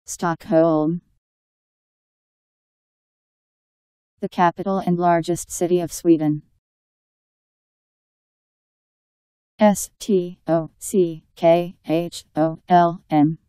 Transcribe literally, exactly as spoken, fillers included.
Stockholm. The capital and largest city of Sweden. S T O C K H O L M